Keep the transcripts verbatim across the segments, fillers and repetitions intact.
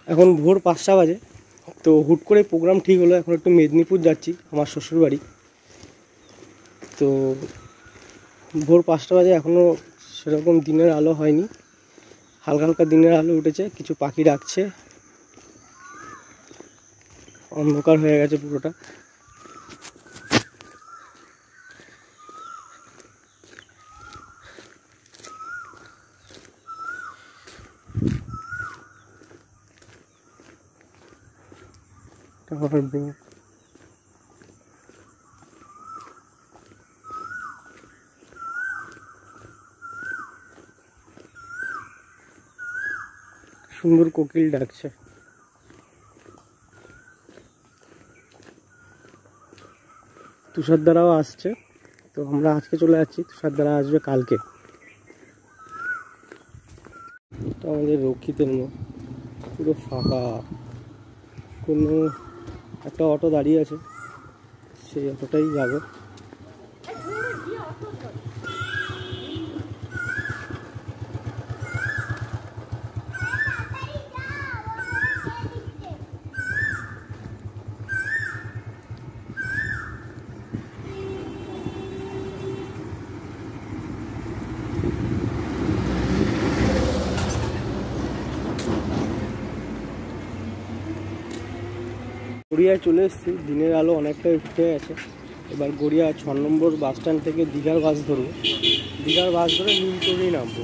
এখন ভোর পাঁচটা বাজে। তো হুট করে প্রোগ্রাম ঠিক হলো, এখন একটু মেদিনীপুর যাচ্ছি আমার শ্বশুরবাড়ি। তো ভোর পাঁচটা বাজে, এখনও সেরকম দিনের আলো হয়নি, হালকা হালকা দিনের আলো উঠেছে, কিছু পাখি ডাকছে, অন্ধকার হয়ে গেছে পুরোটা। সুন্দর কোকিল ডাকছে। তুষারধারাও আসছে, তো আমরা আজকে চলে যাচ্ছি, তুষারধারা আসবে কালকে। তো আমাদের রক্ষিতের মুখ পুরো ফাঁকা, কোনো একটা অটো দাঁড়িয়ে আছে, সেই অটোটাই যাবো। গড়িয়ায় চলে এসেছি, দিনের আলো অনেকটাই উঠে গেছে। এবার গড়িয়া ছ নম্বর বাস স্ট্যান্ড থেকে দীঘার বাস ধরবো, দীঘার বাস ধরে নীলচরেই নামবো।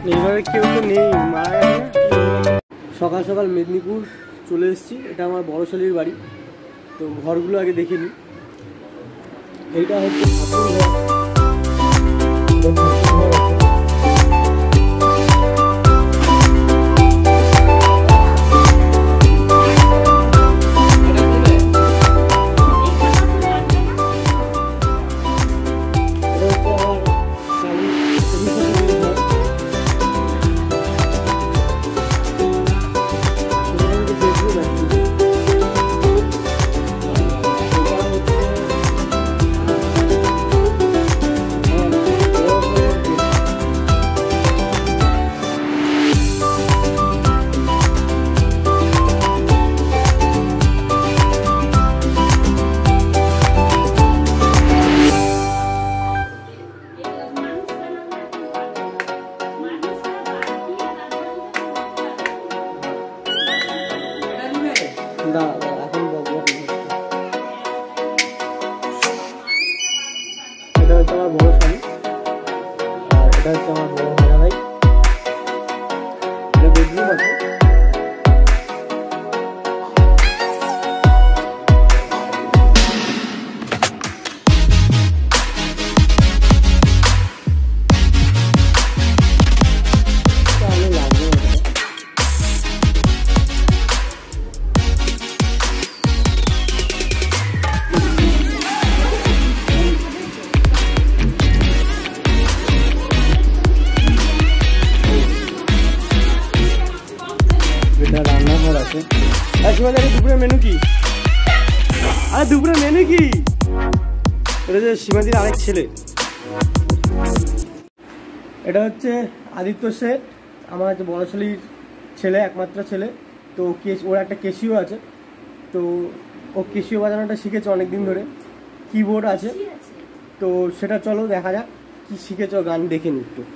এইভাবে কেউ তো নেই, মারা গেছে। সকাল সকাল মেদিনীপুর চলে এসেছি। এটা আমার বড় শালির বাড়ি। তো ঘরগুলো আগে দেখে নিই। এইটা হচ্ছে ঠাকুর ঘর। এটা হচ্ছে আমার বড় শালি, আর এটা হচ্ছে আমার বড় ভাইয়া ভাই। এটা বেডরুম আছে। রান্নাঘর আছে। দুপুরের মেনু কি? আরে দুপুরের মেনু কি? এটা হচ্ছে সীমাদির আরেক ছেলে। এটা হচ্ছে আদিত্য শেঠ, আমার হচ্ছে বড় শালির ছেলে, একমাত্র ছেলে। তো ওর একটা কেসিও আছে। তো ও কেসিও বাজানোটা শিখেছে অনেকদিন ধরে। কিবোর্ড আছে। তো সেটা চলো দেখা যাক কি শিখেছ, গান দেখে নি একটু।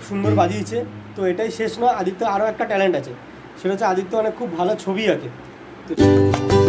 খুব সুন্দর বাজিয়েছে। তো এটাই শেষ নয়, আদিত্য আরও একটা ট্যালেন্ট আছে, সেটা হচ্ছে আদিত্য অনেক খুব ভালো ছবি আঁকে। তো